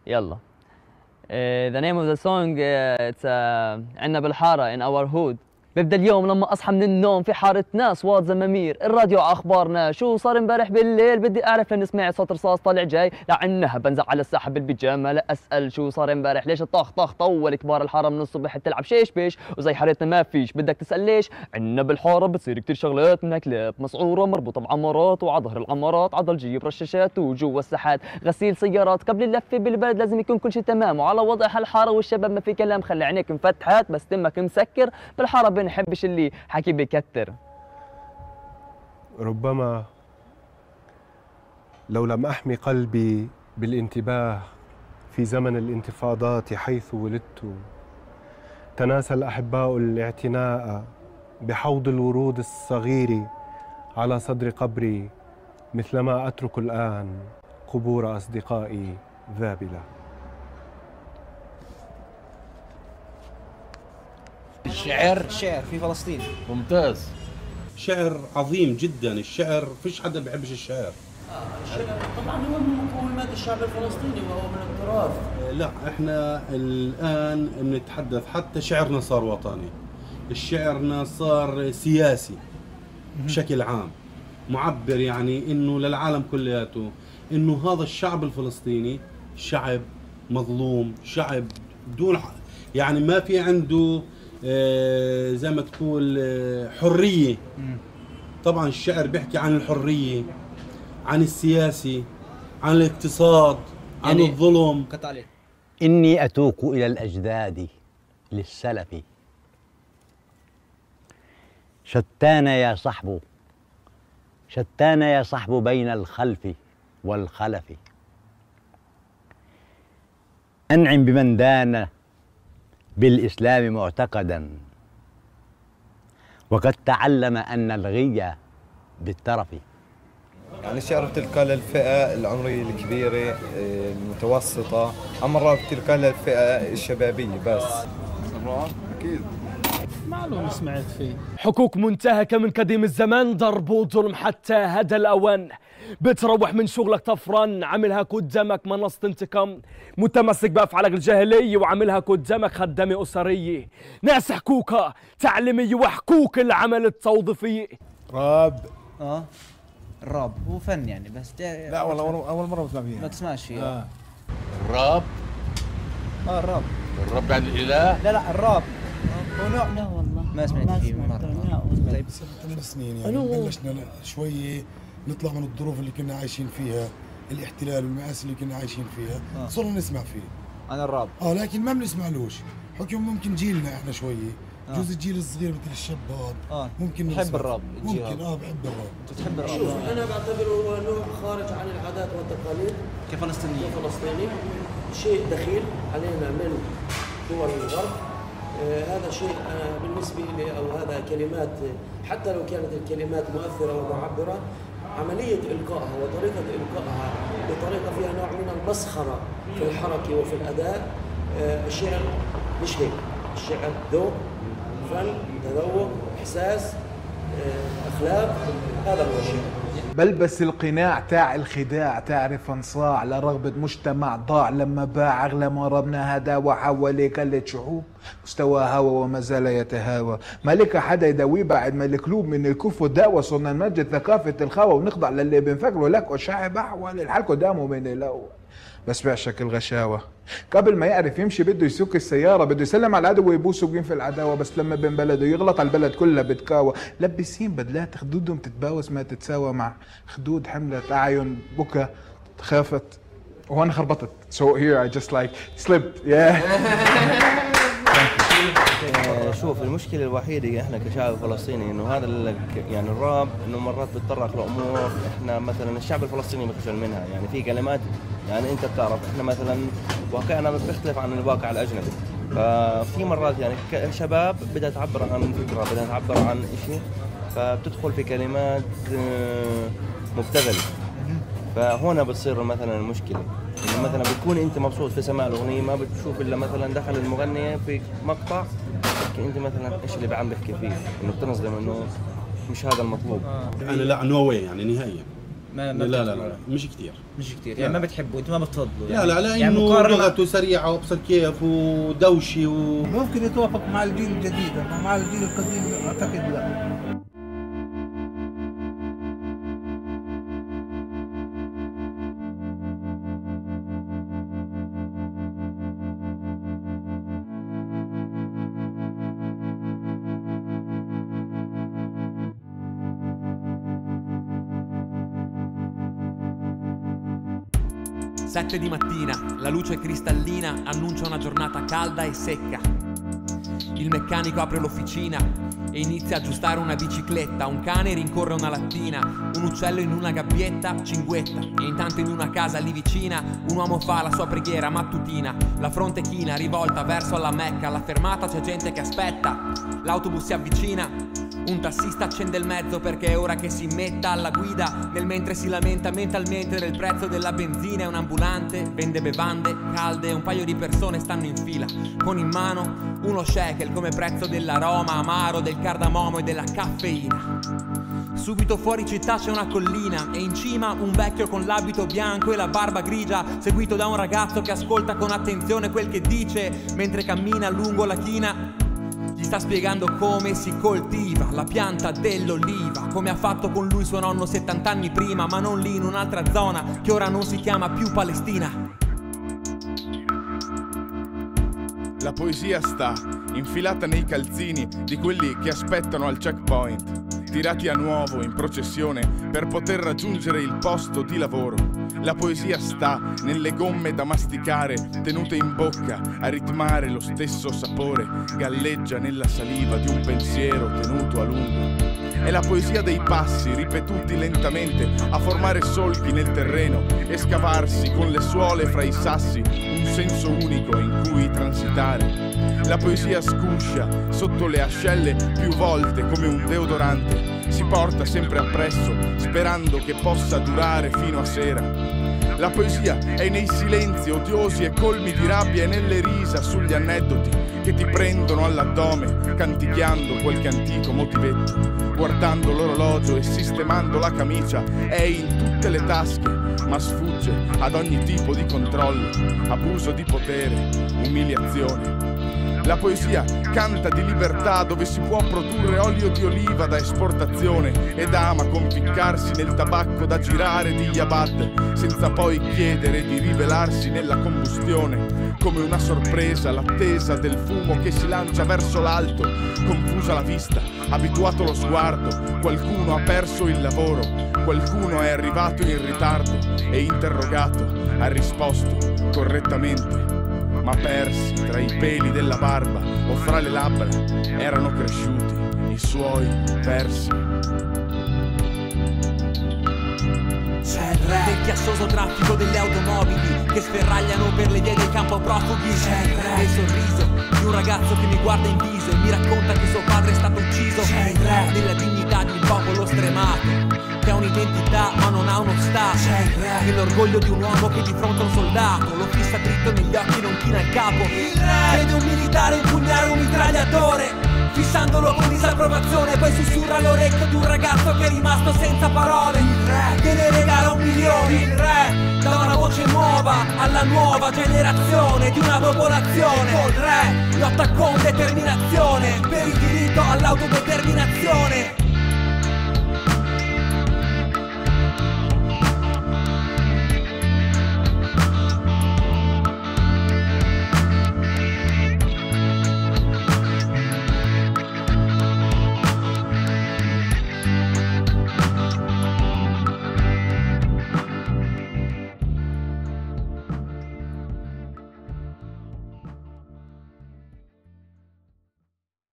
يلا. The name of the song it's عنا بالحارة in our hood. ببدأ اليوم لما أصحى من النوم في حارة ناس واط زمامير، الراديو أخبارنا شو صار امبارح بالليل، بدي أعرف لأن سمعت صوت رصاص طالع جاي لعنها، بنزع على الساحة بالبيجامة لا أسأل شو صار امبارح، ليش الطخ طخ طول كبار الحارة من الصبح تلعب شيش بيش وزي حارتنا ما فيش، بدك تسأل ليش؟ عنا بالحارة بتصير كتير شغلات، منها كلاب مسعورة مربوطة بعمارات، وعلى ظهر العمارات عضل جيب رشاشات، وجوا الساحات غسيل سيارات، قبل اللفة بالبلد لازم يكون كل شيء تمام، وعلى وضع هالحارة والشباب ما في كلام، خلي عينيك مفتحات بس تمك مسكر، بالحارة بنحبش اللي حكي بكتر. ربما لو لم أحمي قلبي بالانتباه في زمن الانتفاضات حيث ولدت، تناسى الأحباء الاعتناء بحوض الورود الصغير على صدر قبري، مثلما أترك الآن قبور أصدقائي ذابلة. الشعر في فلسطين ممتاز، شعر عظيم جدا. الشعر فيش حدا بيحبش الشعر. الشعر طبعا هو من مقومات الشعب الفلسطيني وهو من التراث. لا احنا الان بنتحدث حتى شعرنا صار وطني، شعرنا صار سياسي بشكل عام، معبر يعني انه للعالم كلياته انه هذا الشعب الفلسطيني شعب مظلوم، شعب بدون يعني ما في عنده زي ما تقول حرية. طبعا الشعر بيحكي عن الحرية، عن السياسي، عن الاقتصاد، عن يعني الظلم. إني أتوق إلى الأجداد للسلف، شتان يا صحب، شتان يا صحب بين الخلف والخلف، أنعم بمن دان بالإسلام معتقدا، وقد تعلم أن الغي بالترف. يعني الشعر بتلقى للفئة العمرية الكبيرة المتوسطة، أما الراب بتلقى للفئة الشبابية بس. الراب أكيد معلوم سمعت فيه. حقوق منتهكة من قديم الزمان، ضرب وظلم حتى هذا الأوان، بتروح من شغلك طفران، عاملها قدامك منصة انتقام، متمسك بأفعالك الجاهلية وعاملها قدامك خدامة أسرية، ناس حقوقها تعليمية وحقوق العمل التوظيفي. راب الراب هو فن يعني، بس لا والله أول مرة بسمع فيها. ما تسمعش فيها. الراب الراب يعني الإله. لا الراب هو نوع. لا والله ما سمعت فيه مرة. طيب 8 سنين يعني بلشنا شوية نطلع من الظروف اللي كنا عايشين فيها، الاحتلال والمآسي اللي كنا عايشين فيها، صرنا نسمع فيه. أنا الراب لكن ما بنسمعلوش حكم، ممكن جيلنا احنا شوية جزء الجيل الصغير مثل الشباب ممكن بحب الراب. ممكن بحب الراب. انت تحب الراب؟ شوف انا بعتبره هو نوع خارج عن العادات والتقاليد كفلسطيني، شيء دخيل علينا من دول الغرب. هذا شيء بالنسبة لي، أو هذا كلمات حتى لو كانت الكلمات مؤثرة ومعبرة، عملية إلقائها وطريقة إلقائها بطريقة فيها نوع من المسخرة في الحركة وفي الأداء. الشعر مش هيك، الشعر ذوق، فن، تذوق، إحساس، أخلاق، هذا هو الشعر. بلبس القناع تاع الخداع، تعرف انصاع لرغبة مجتمع ضاع، لما باع أغلى ما ربنا هدا وحولي كلة شعوب مستوى هوى وما زال يتهاوى، مالك حدا يداوي بعد ما القلوب من الكف والدعوة، صرنا نمجد ثقافة الخاوة ونخضع للي بنفكره لك وشعب أحوال الحال قدامه من الأول، بس بعشق الغشاوة قبل ما يعرف يمشي بده يسوق السيارة، بده يسلم على العدو ويبوس وقين في العداوة، بس لما بين بلده يغلط على البلد كلها بتكاوى، لبسين بدلات خدودهم تتباوس ما تتساوى مع خدود حملة أعين بكى خافت، وأنا خربطت. So here I just like slipped شوف المشكلة الوحيدة احنا كشعب فلسطيني انه هذا يعني الراب انه مرات بتطرق لامور احنا مثلا الشعب الفلسطيني بيخجل منها، يعني في كلمات يعني انت بتعرف احنا مثلا واقعنا بيختلف عن الواقع الاجنبي، ففي مرات يعني الشباب بدها تعبر عن فكرة، بدها تعبر عن شيء، فبتدخل في كلمات مبتذلة، فهنا بتصير مثلا المشكلة إنه مثلا بتكون انت مبسوط في سماع الاغنيه، ما بتشوف الا مثلا دخل المغني في مقطع انت مثلا ايش اللي عم بحكي فيه، انه بتنصدم انه مش هذا المطلوب. انا لا نو واي يعني نهائيا لا مش كثير يعني ما بتحبوا انت ما بتفضلوا لا لانه يعني لغته سريعه وابصر كيف ودوشه ممكن يتوافق مع الجيل الجديد، اما مع الجيل القديم اعتقد لا. Sette di mattina, la luce cristallina annuncia una giornata calda e secca. Il meccanico apre l'officina e inizia a aggiustare una bicicletta. Un cane rincorre una lattina, un uccello in una gabbietta cinguetta. E intanto in una casa lì vicina un uomo fa la sua preghiera mattutina. La fronte china, rivolta verso la Mecca. Alla fermata c'è gente che aspetta, l'autobus si avvicina. Un tassista accende il mezzo perché è ora che si metta alla guida. Nel mentre si lamenta mentalmente del prezzo della benzina. È un ambulante, vende bevande calde. Un paio di persone stanno in fila con in mano uno shekel come prezzo dell'aroma amaro del cardamomo e della caffeina. Subito fuori città c'è una collina e in cima un vecchio con l'abito bianco e la barba grigia, seguito da un ragazzo che ascolta con attenzione quel che dice mentre cammina lungo la china. Gli sta spiegando come si coltiva la pianta dell'oliva, come ha fatto con lui suo nonno 70 anni prima, ma non lì in un'altra zona che ora non si chiama più Palestina. La poesia sta infilata nei calzini di quelli che aspettano al checkpoint, tirati a nuovo in processione per poter raggiungere il posto di lavoro. La poesia sta nelle gomme da masticare, tenute in bocca a ritmare lo stesso sapore, galleggia nella saliva di un pensiero tenuto a lungo. È la poesia dei passi ripetuti lentamente a formare solchi nel terreno e scavarsi con le suole fra i sassi un senso unico in cui transitare. La poesia scuscia sotto le ascelle più volte come un deodorante, si porta sempre appresso sperando che possa durare fino a sera. La poesia è nei silenzi odiosi e colmi di rabbia e nelle risa sugli aneddoti che ti prendono all'addome, canticchiando qualche antico motivetto, guardando l'orologio e sistemando la camicia. È in tutte le tasche, ma sfugge ad ogni tipo di controllo, abuso di potere, umiliazione. La poesia canta di libertà dove si può produrre olio di oliva da esportazione ed ama conficcarsi nel tabacco da girare di Yabad senza poi chiedere di rivelarsi nella combustione. Come una sorpresa l'attesa del fumo che si lancia verso l'alto, confusa la vista, abituato lo sguardo, qualcuno ha perso il lavoro, qualcuno è arrivato in ritardo e interrogato ha risposto correttamente. Ma persi tra i peli della barba o fra le labbra erano cresciuti i suoi versi. C'è il re del chiassoso traffico delle automobili che sferragliano per le vie del campo profughi. C'è il re del sorriso di un ragazzo che mi guarda in viso e mi racconta che suo padre è stato ucciso. C'è il re della dignità di un popolo stremato che ha un'identità ma non ha uno stato. C'è il re dell'orgoglio di un uomo che di fronte a un soldato lo fissa dritto negli occhi, non china il capo. Il re vede un militare impugnare un mitragliatore fissandolo con disapprovazione, poi sussurra all'orecchio di un ragazzo che è rimasto senza parole. Il re che ne regala 1 milione. Il re dà una voce nuova alla nuova generazione di una popolazione. Il re lotta con determinazione per il diritto all'autodeterminazione.